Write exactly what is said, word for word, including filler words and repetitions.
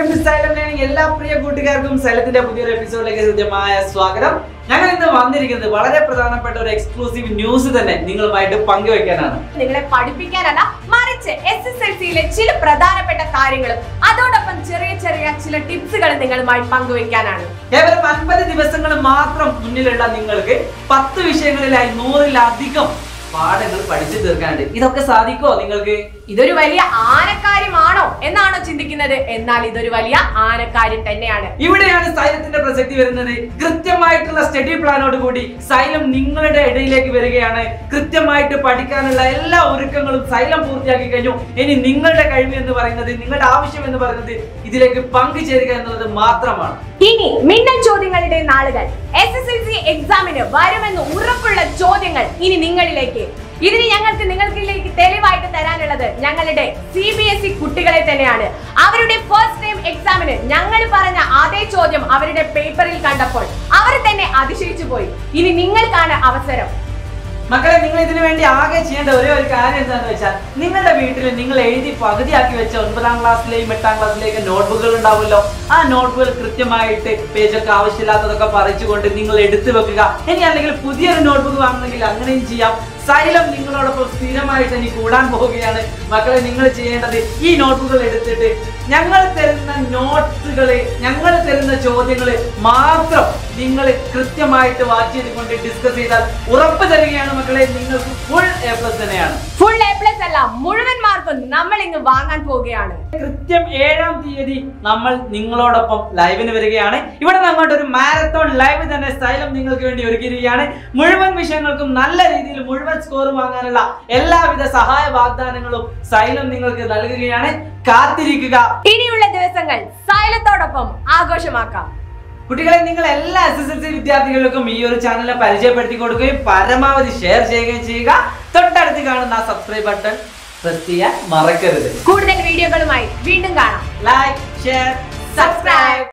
Welcome to xylem learning. എല്ലാ പ്രിയ കൂട്ടുകാർക്കും സൈലത്തിന്റെ പുതിയൊരു എപ്പിസോഡിലേക്ക് ഹൃദ്യമായ സ്വാഗതം. ഞങ്ങൾ ഇന്ന് വന്നിരിക്കുന്നത് വളരെ പ്രധാനപ്പെട്ട ഒരു എക്സ്ക്ലൂസീവ് ന്യൂസ് തന്നെ നിങ്ങളുമായിട്ട് പങ്കുവെക്കാനാണ്. നിങ്ങളെ പഠിപ്പിക്കാനല്ല, മറിച്ച് എസ് എസ് എൽ സിയിലെ ചില പ്രധാനപ്പെട്ട കാര്യങ്ങളും അതോടൊപ്പം ചെറിയ ചെറിയ ചില ടിപ്സുകൾ നിങ്ങളുമായി പങ്കുവെക്കാനാണ്. കേവലം അൻപത് ദിവസങ്ങൾ മാത്രം മുന്നിലുള്ള നിങ്ങൾക്ക് പത്ത് വിഷയങ്ങളിലായി നൂറിലധികം പാഠങ്ങൾ പഠിച്ചു തീർക്കാനുണ്ട്. ഇതൊക്കെ സാധിക്കുമോ നിങ്ങൾക്ക്? ഇതൊരു വലിയ ആനക്കാര്യമാണോ എന്നാണോ ചിന്തിക്കുന്നത്? എന്നാൽ ഇതൊരു വലിയ ആനക്കാര്യം തന്നെയാണ്. ഇവിടെയാണ് സൈലത്തിന്റെ പ്രസക്തി വരുന്നത്. കൃത്യമായിട്ടുള്ള സ്റ്റഡി പ്ലാനോട് കൂടി സൈലം നിങ്ങളുടെ ഇടയിലേക്ക് വരികയാണ്. കൃത്യമായിട്ട് പഠിക്കാനുള്ള എല്ലാ ഒരുക്കങ്ങളും സൈലം പൂർത്തിയാക്കി കഴിഞ്ഞു. ഇനി നിങ്ങളുടെ കഴിവ് എന്ന് പറയുന്നത്, നിങ്ങളുടെ ആവശ്യം എന്ന് പറയുന്നത് ഇതിലേക്ക് പങ്കുചേരുക എന്നുള്ളത് മാത്രമാണ്. ഇനി മിന്നൽ ചോദ്യങ്ങളുടെ നാളുകൾ, എസ് എസ് എൽ സി എക്സാമിന് വരുമെന്ന് ഉറപ്പുള്ള ചോദ്യങ്ങൾ ഇനി നിങ്ങളിലേക്ക്. ഇതിന് ഞങ്ങൾക്ക് നിങ്ങൾക്കിലേക്ക് തെളിവായിട്ട് തരാനുള്ളത് ഞങ്ങളുടെ സി ബി എസ് ഇ കുട്ടികളെ തന്നെയാണ്. അവരുടെ ഫസ്റ്റ് ടൈം എക്സാമിന് ഞങ്ങൾ പറഞ്ഞ അതേ ചോദ്യം അവരുടെ പേപ്പറിൽ കണ്ടപ്പോൾ അവർ തന്നെ അതിശയിച്ചു പോയി. ഇനി നിങ്ങൾക്കാണ് അവസരം. മക്കളെ, നിങ്ങൾ ഇതിനു വേണ്ടി ആകെ ചെയ്യേണ്ട ഒരേ ഒരു കാര്യം എന്താണെന്ന് വെച്ചാൽ, നിങ്ങളുടെ വീട്ടിൽ നിങ്ങൾ എഴുതി പകുതിയാക്കി വെച്ച ഒൻപതാം ക്ലാസ്സിലെയും എട്ടാം ക്ലാസ്സിലേക്ക് നോട്ട്ബുക്കുകൾ ഉണ്ടാവുമല്ലോ. ആ നോട്ട്ബുക്കുകൾ കൃത്യമായിട്ട് പേജൊക്കെ ആവശ്യമില്ലാത്തതൊക്കെ പറിച്ചുകൊണ്ട് നിങ്ങൾ എടുത്തു വെക്കുക. ഇനി അല്ലെങ്കിൽ പുതിയൊരു നോട്ട്ബുക്ക് വാങ്ങണമെങ്കിൽ അങ്ങനെയും ചെയ്യാം. സൈലം നിങ്ങളോടൊപ്പം സ്ഥിരമായിട്ട് ഇനി കൂടാൻ പോവുകയാണ്. മക്കളെ, നിങ്ങൾ ചെയ്യേണ്ടത് ഈ നോട്ട്ബുക്കുകൾ എടുത്തിട്ട് ഞങ്ങൾ തരുന്ന നോട്ട്സുകള്, ഞങ്ങൾ തരുന്ന ചോദ്യങ്ങള് മാത്രം നിങ്ങൾ കൃത്യമായിട്ട് വാച്ച് ചെയ്തുകൊണ്ട് ഡിസ്കസ് ചെയ്താൽ ഉറപ്പ് തരികയാണ് മക്കളെ, നിങ്ങൾക്ക് ഫുൾ എ പ്ലസ് തന്നെയാണ്. ഫുൾ എ പ്ലസ് അല്ല, മുഴുവൻ മാർക്കും നമ്മൾ ഇന്ന് വാങ്ങാൻ പോവുകയാണ്. കൃത്യം ഏഴാം തീയതി നമ്മൾ നിങ്ങളോടൊപ്പം ലൈവിന് വരികയാണ്. ഇവിടെ നിന്ന് അങ്ങോട്ട് ഒരു മാരത്തോൺ ലൈവ് തന്നെ സൈലം നിങ്ങൾക്ക് വേണ്ടി ഒരുക്കിയിരിക്കുകയാണ്. മുഴുവൻ വിഷയങ്ങൾക്കും നല്ല രീതിയിൽ മുഴുവൻ സ്കോർ വാങ്ങാനുള്ള എല്ലാവിധ സഹായ വാഗ്ദാനങ്ങളും സൈലം നിങ്ങൾക്ക് നൽകുകയാണ്. കാത്തിരിക്കുക. ഇനിയുള്ള ദിവസങ്ങൾ സൈലത്തോടൊപ്പം ആഘോഷമാക്കാം. കുട്ടികളെ, നിങ്ങൾ എല്ലാ എസ് എസ് എൽ സി വിദ്യാർത്ഥികൾക്കും ഈ ഒരു ചാനലിനെ പരിചയപ്പെടുത്തി കൊടുക്കുകയും പരമാവധി ഷെയർ ചെയ്യുകയും ചെയ്യുക. തൊട്ടടുത്ത് കാണുന്ന ആ സബ്സ്ക്രൈബ് ബട്ടൺ പ്രസ് ചെയ്യാൻ മറക്കരുത്. കൂടുതൽ വീഡിയോകളുമായി വീണ്ടും കാണാം. Like, share, subscribe.